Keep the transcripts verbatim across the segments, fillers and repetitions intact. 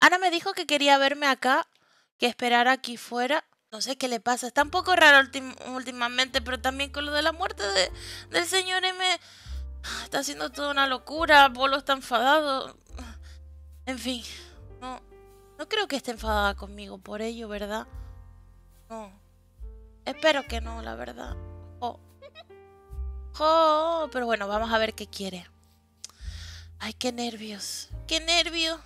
Ana me dijo que quería verme acá, que esperara aquí fuera. No sé qué le pasa. Está un poco raro ultim- últimamente, pero también con lo de la muerte de- del señor M. Está haciendo toda una locura. Bolo está enfadado. En fin, no, no creo que esté enfadada conmigo por ello, ¿verdad? No. Espero que no, la verdad. Oh. Oh, pero bueno, vamos a ver qué quiere. Ay, qué nervios. Qué nervios.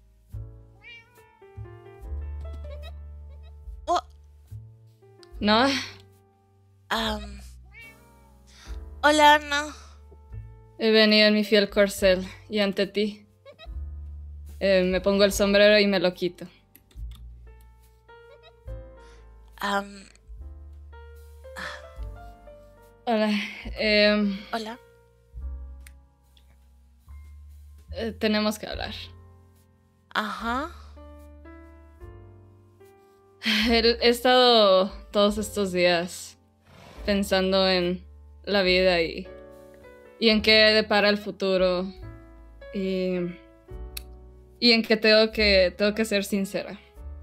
Oh, ¿No? am, hola, Ana. He venido en mi fiel corcel y ante ti eh, me pongo el sombrero y me lo quito. Am, Hola. eh, hola. eh, tenemos que hablar. Ajá. He, he estado todos estos días pensando en la vida y, y en qué depara el futuro y, y en que tengo que tengo que ser sincera.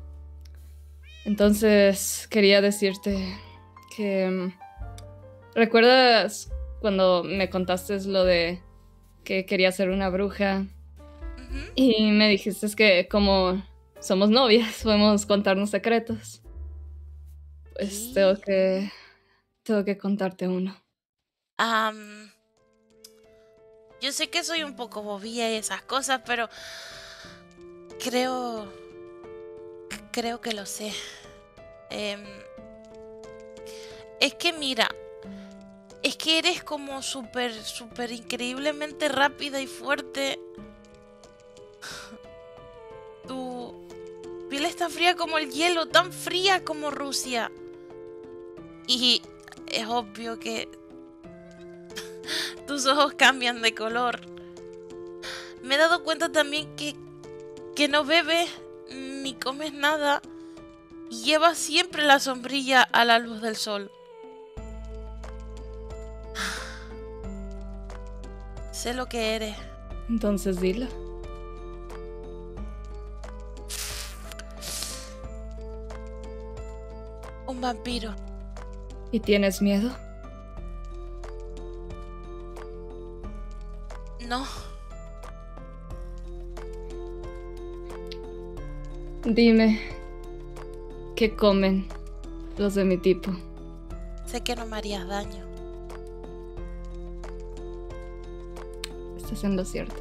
Entonces quería decirte que mm, ¿recuerdas cuando me contaste lo de que quería ser una bruja? Ujú. Y me dijiste que como somos novias podemos contarnos secretos. Pues Y, tengo que tengo que contarte uno. am, yo sé que soy un poco bobía y esas cosas, pero creo, creo que lo sé. Em, es que mira, es que eres como súper, súper increíblemente rápida y fuerte. Tu piel está fría como el hielo, tan fría como Rusia. Y es obvio que tus ojos cambian de color. Me he dado cuenta también que, que no bebes ni comes nada y llevas siempre la sombrilla a la luz del sol. Sé lo que eres. Entonces dilo. Un vampiro. ¿Y tienes miedo? No. Dime, ¿qué comen los de mi tipo? Sé que no me harías daño. Estás en lo cierto.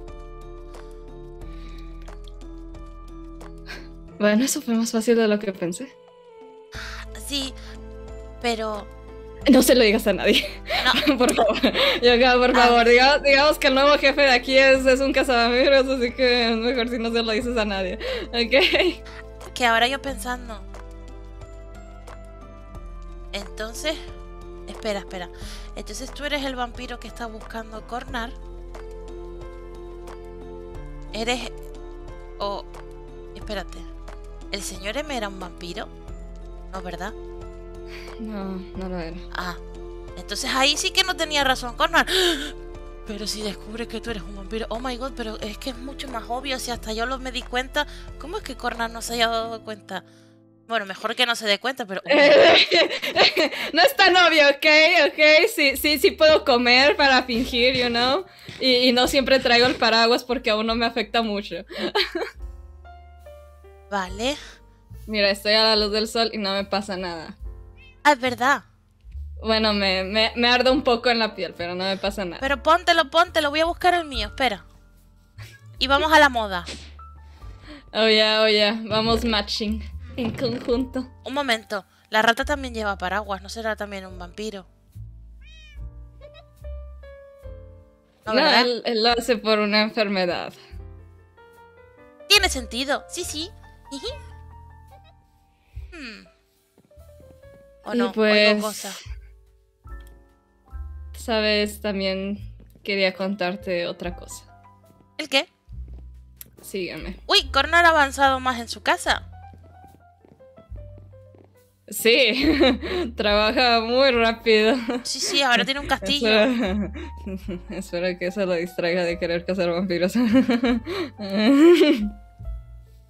Bueno, eso fue más fácil de lo que pensé. Sí, pero No se lo digas a nadie. no. Por favor. Yo acá, por favor. Digamos, digamos que el nuevo jefe de aquí es, es un cazavampiros, así que es mejor si no se lo dices a nadie. ¿Ok? Que ahora yo pensando. Entonces, espera, espera. Entonces tú eres el vampiro que está buscando Cornar. Eres... O... Espérate. ¿El señor M era un vampiro? No, ¿verdad? No, no lo era. Ah, entonces ahí sí que no tenía razón Cornar. Pero si descubre que tú eres un vampiro... Oh my god, pero es que es mucho más obvio. Si hasta yo lo me di cuenta. ¿Cómo es que Cornar no se haya dado cuenta? Bueno, mejor que no se dé cuenta, pero... No es tan obvio, ¿ok? ¿Ok? Sí, sí, sí puedo comer para fingir, you know? Y, y no siempre traigo el paraguas porque aún no me afecta mucho. Vale. Mira, estoy a la luz del sol y no me pasa nada. Ah, es verdad. Bueno, me, me, me arde un poco en la piel, pero no me pasa nada. Pero póntelo, póntelo. Voy a buscar el mío, espera. Y vamos a la moda. Oh, yeah, oh, yeah. Vamos matching en conjunto. Un momento. La rata también lleva paraguas. ¿No será también un vampiro? No, ¿No, verdad? él, él lo hace por una enfermedad. Tiene sentido. Sí, sí. Jiji. Hmm. O Y no, pues, oigo cosas. sabes, también quería contarte otra cosa. ¿El qué? Sígueme. Uy, Cornar ha avanzado más en su casa. Sí, trabaja muy rápido. Sí, sí, ahora tiene un castillo. Espero, espero que eso lo distraiga de querer cazar vampiros.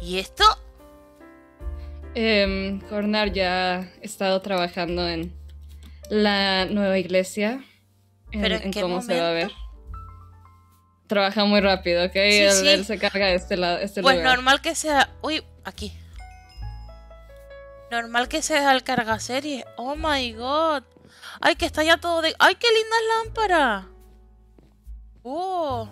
¿Y esto? Eh, Cornar ya ha estado trabajando en la nueva iglesia. En, ¿Pero en, en qué cómo momento? se va a ver. Trabaja muy rápido, ¿ok? Sí, él, sí. él se carga de este, lado, este Pues lugar. normal que sea... Uy, aquí. Normal que sea el cargaseries. Oh my god. Ay, que está ya todo de... Ay, qué lindas lámparas. Oh.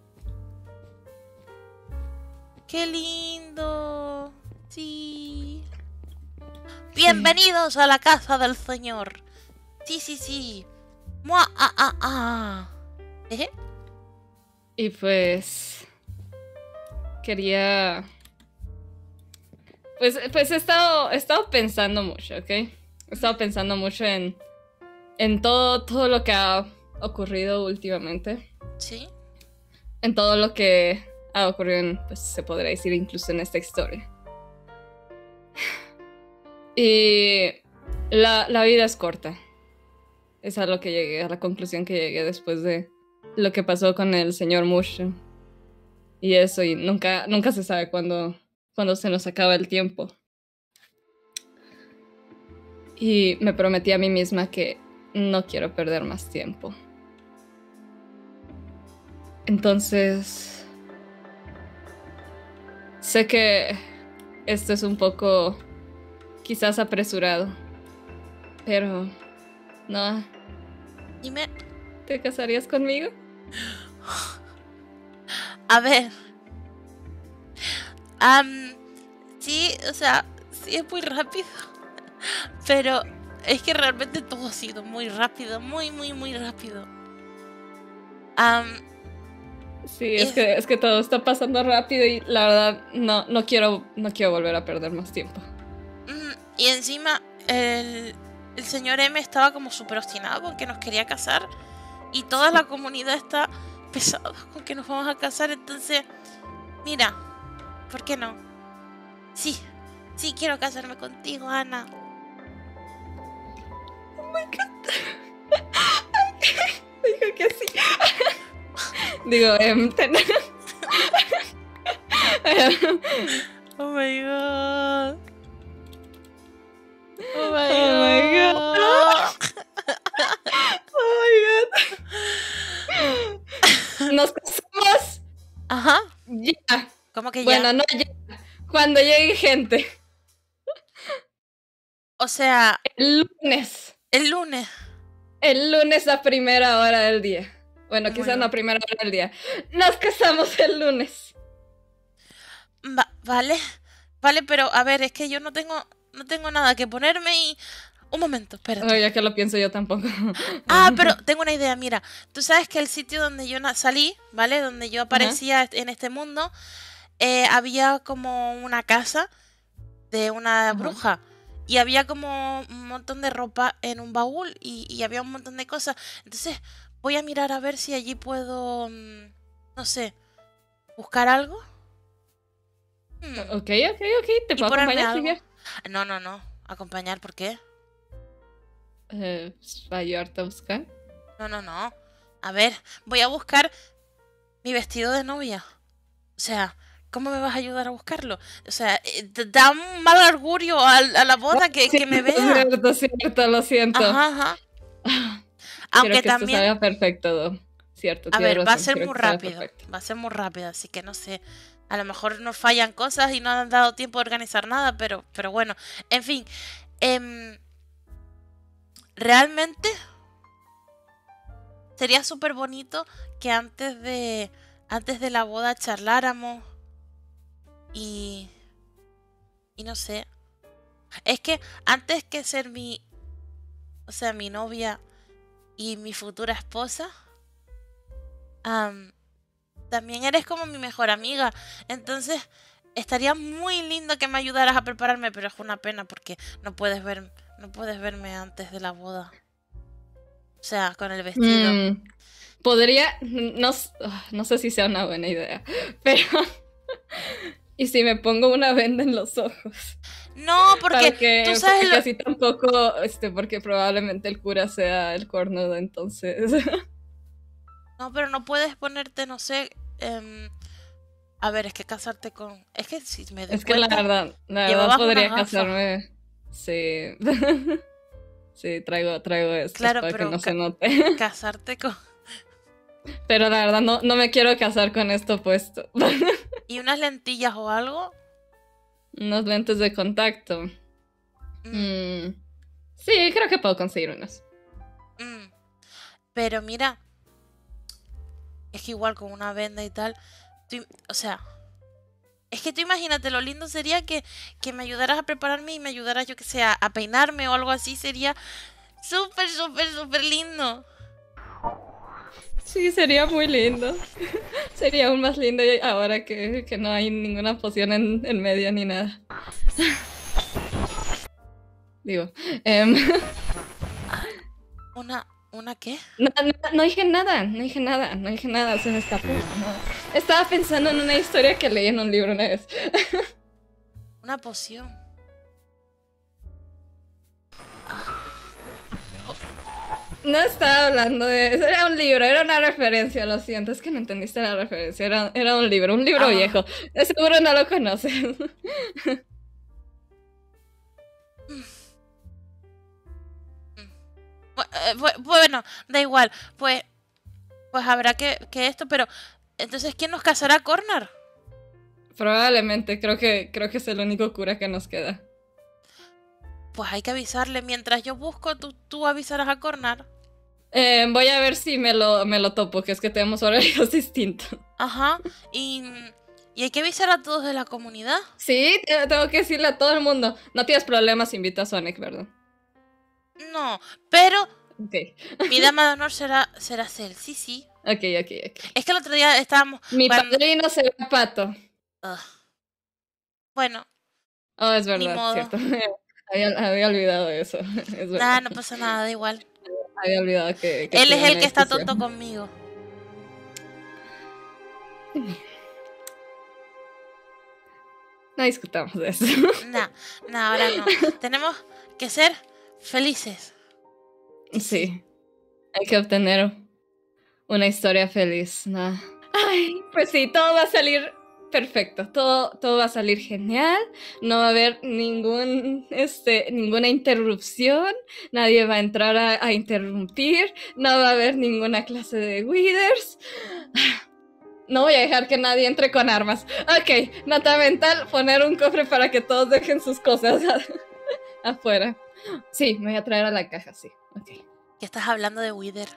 Qué lindo. Sí. Bienvenidos a la casa del señor. Sí, sí, sí. Mua, ah, ah, ah. ¿Eh? Y pues... Quería... Pues, pues he, estado, he estado pensando mucho, ¿ok? He estado pensando mucho en, en todo, todo lo que ha ocurrido últimamente. Sí. En todo lo que ha ocurrido, en, pues se podría decir incluso en esta historia. Y la, la vida es corta. Es a lo que llegué, a la conclusión que llegué después de lo que pasó con el señor Mush. Y eso, y nunca, nunca se sabe cuándo, cuándo se nos acaba el tiempo. Y me prometí a mí misma que no quiero perder más tiempo. Entonces... Sé que esto es un poco quizás apresurado, pero no. Dime. ¿Te casarías conmigo? A ver. Um, sí, o sea, sí es muy rápido. Pero es que realmente todo ha sido muy rápido, muy, muy, muy rápido. Um, sí, es, es, que, es que todo está pasando rápido y la verdad no, no, quiero, no quiero volver a perder más tiempo. Y encima el, el señor M estaba como súper obstinado con que nos quería casar. Y toda la comunidad está pesada con que nos vamos a casar. Entonces, mira, ¿por qué no? Sí, sí quiero casarme contigo, Ana. Oh my god. Dijo que sí. Digo, eh, ten... oh my god. Oh my oh god. My god. Oh my god. Nos casamos. Ajá. Ya. ¿Cómo que ya? Bueno, no ya. Cuando llegue gente. O sea... El lunes. El lunes. El lunes a primera hora del día. Bueno, quizás no a primera hora del día. Nos casamos el lunes. Va vale. Vale, pero a ver, es que yo no tengo... No tengo nada que ponerme y... Un momento, espérate. Oh, ya que lo pienso yo tampoco. Ah, pero tengo una idea, mira. Tú sabes que el sitio donde yo salí, ¿vale? Donde yo aparecía uh-huh. en este mundo, eh, había como una casa de una uh-huh. bruja. Y había como un montón de ropa en un baúl y, y había un montón de cosas. Entonces voy a mirar a ver si allí puedo, no sé, buscar algo. Hmm. Ok, ok, ok. ¿Te puedo acompañar, Silvia? No, no, no. ¿Acompañar por qué? Eh, ¿Para ayudarte a buscar? No, no, no. A ver, voy a buscar mi vestido de novia. O sea, ¿cómo me vas a ayudar a buscarlo? O sea, te da un mal augurio a, a la boda que, sí, que me vea. Cierto, cierto, lo siento. Ajá, ajá. Aunque Quiero que también... esto salga perfecto, cierto. A ver, razón, va a ser muy que rápido. Va a ser muy rápido, así que no sé. A lo mejor nos fallan cosas y no han dado tiempo de organizar nada, pero, pero bueno. En fin. Eh, realmente sería súper bonito que antes de, antes de la boda charláramos. Y... Y no sé. Es que antes que ser mi... O sea, mi novia y mi futura esposa... Um, también eres como mi mejor amiga. Entonces estaría muy lindo que me ayudaras a prepararme. Pero es una pena porque no puedes ver, no puedes verme antes de la boda. O sea, con el vestido. Mm, podría... No, no sé si sea una buena idea. Pero... ¿Y si me pongo una venda en los ojos? No, porque que, tú sabes porque lo... así tampoco, este, porque probablemente el cura sea el cornudo, entonces... No, pero no puedes ponerte, no sé, eh, A ver, es que casarte con... Es que si me doy Es que la cuenta, verdad, la verdad llevabas podría unas gafas. casarme. Sí. Sí, traigo, traigo estas Claro, para que pero no se ca- note. casarte con... Pero la verdad no, no me quiero casar con esto puesto. ¿Y unas lentillas o algo? Unos lentes de contacto. Mm, Mm, sí, creo que puedo conseguir unos. mm. Pero mira, es que igual con una venda y tal, tú im- o sea, es que tú imagínate, lo lindo sería que, que me ayudaras a prepararme y me ayudaras, yo que sé, a, a peinarme o algo así, sería súper, súper, súper lindo. Sí, sería muy lindo. Sería aún más lindo ahora que, que no hay ninguna poción en, en medio ni nada. Digo, em, ¿Una, una qué? no, no, no dije nada, no dije nada, no dije nada, se me escapó. No. Estaba pensando en una historia que leí en un libro una vez. Una poción. No estaba hablando de eso, era un libro, era una referencia, lo siento, es que no entendiste la referencia, era, era un libro, un libro Ah, viejo, de seguro no lo conoces. bu- eh, bu- bueno, da igual, pues, pues habrá que, que esto, pero entonces, ¿quién nos casará, Corner? Probablemente, creo que, creo que es el único cura que nos queda. Pues hay que avisarle. Mientras yo busco, tú, tú avisarás a Corner. Eh, voy a ver si me lo, me lo topo, que es que tenemos horarios distintos. Ajá. Y, y hay que avisar a todos de la comunidad. Sí, te- tengo que decirle a todo el mundo. No tienes problemas, invita a Sonic, ¿verdad? No, pero Ok, mi dama de honor será, será Cel. Sí, sí. ok, ok, ok. Es que el otro día estábamos... Mi cuando- padrino será Pato. Ugh. Bueno, Oh, es ni verdad, modo. cierto. Había, había olvidado eso. Es Nada, verdad. no pasa nada, da igual. Había olvidado que, que Él es tuve el una que está discusión. tonto conmigo. No discutamos de eso. Nah, nah, ahora no. Tenemos que ser felices. Sí, hay que obtener una historia feliz, ¿no? Ay, pues sí, todo va a salir perfecto, todo, todo va a salir genial, no va a haber ningún, este, ninguna interrupción, nadie va a entrar a, a interrumpir, no va a haber ninguna clase de withers. No voy a dejar que nadie entre con armas. Ok, nota mental, poner un cofre para que todos dejen sus cosas afuera. Sí, me voy a traer a la caja, sí, ok. ¿Qué estás hablando de Wither?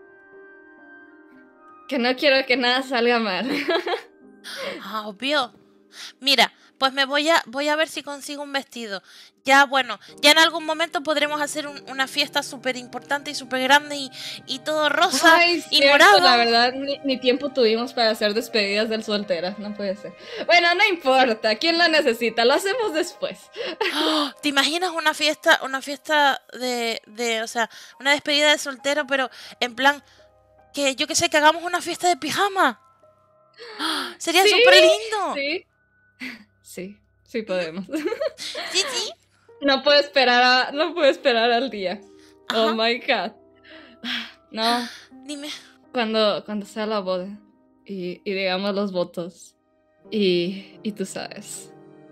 Que no quiero que nada salga mal. Ah, obvio. Mira, pues me voy a voy a ver si consigo un vestido. Ya, bueno, ya en algún momento podremos hacer un- una fiesta súper importante y súper grande y, y todo rosa Ay, y cierto, morado. la verdad, ni, ni tiempo tuvimos para hacer despedidas del soltera, no puede ser. Bueno, no importa, ¿quién la necesita? Lo hacemos después. ¡Oh! ¿Te imaginas una fiesta, una fiesta de, de, o sea, una despedida de soltero, pero en plan, que yo que sé, que hagamos una fiesta de pijama? ¡Oh! Sería Sí, súper lindo. sí, sí, sí podemos. Sí, sí. No puedo esperar a, no puedo esperar al día. Oh Ajá. my god. No, Dime. cuando, cuando sea la boda y, y digamos los votos y, y tú sabes,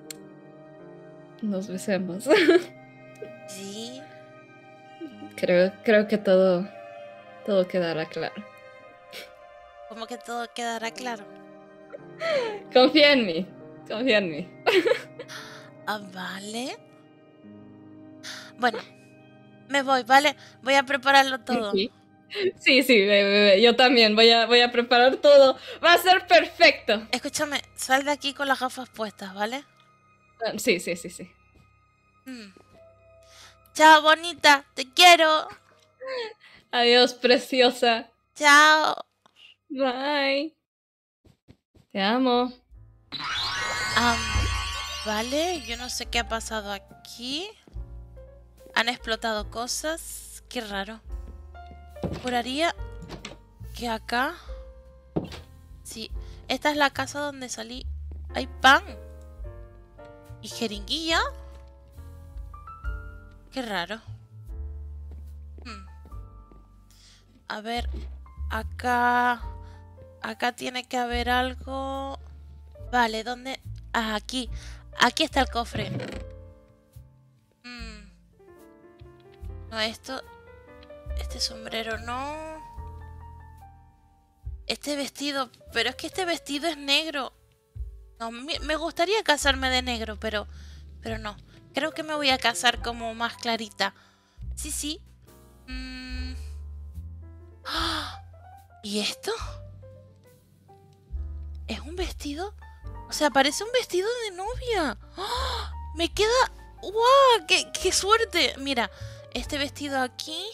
nos besemos. Sí. Creo, creo que todo, todo quedará claro. Como que todo quedará claro. Confía en mí, confía en mí. Ah, vale. Bueno, me voy, ¿vale? Voy a prepararlo todo. Sí, sí, sí, ve, ve, ve. Yo también voy a, voy a preparar todo. Va a ser perfecto. Escúchame, sal de aquí con las gafas puestas, ¿vale? Ah, sí, sí, sí, sí. Mm. Chao, bonita, te quiero. Adiós, preciosa. Chao. Bye. Te amo. Am, vale, yo no sé qué ha pasado aquí. Han explotado cosas. Qué raro. Juraría que acá... Sí, esta es la casa donde salí. Hay pan. ¿Y jeringuilla? Qué raro. Hmm. A ver, acá... Acá tiene que haber algo... Vale, ¿dónde? Ah, aquí. Aquí está el cofre. Mm. No, esto... Este sombrero no... Este vestido... Pero es que este vestido es negro. No, me me gustaría casarme de negro, pero... Pero no. Creo que me voy a casar como más clarita. Sí, sí. Mm. ¡Ah! ¿Y esto? ¿Es un vestido? O sea, parece un vestido de novia. ¡Ah! Me queda... ¡Guau! ¡Qué, qué suerte! Mira, este vestido aquí...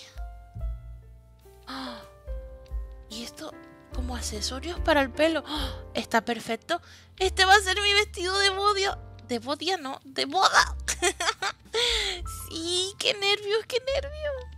¡Ah! Y esto como accesorios para el pelo. ¡Ah! Está perfecto. Este va a ser mi vestido de boda. De boda, no, de boda. Sí, qué nervios, qué nervios.